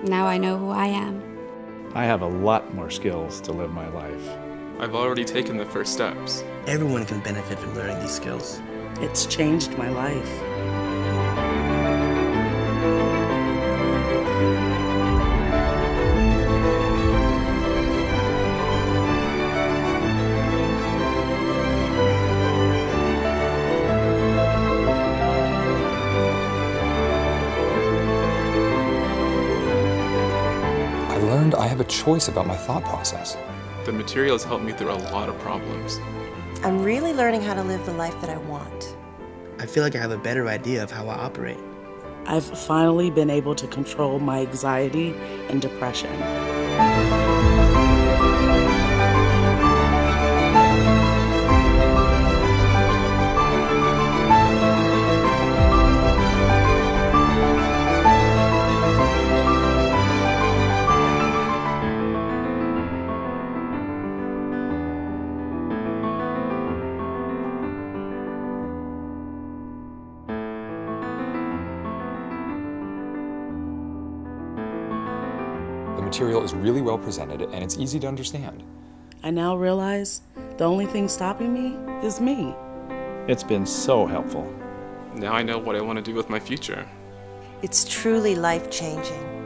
Now I know who I am. I have a lot more skills to live my life. I've already taken the first steps. Everyone can benefit from learning these skills. It's changed my life. I learned I have a choice about my thought process. The materials helped me through a lot of problems. I'm really learning how to live the life that I want. I feel like I have a better idea of how I operate. I've finally been able to control my anxiety and depression. The material is really well presented and it's easy to understand. I now realize the only thing stopping me is me. It's been so helpful. Now I know what I want to do with my future. It's truly life-changing.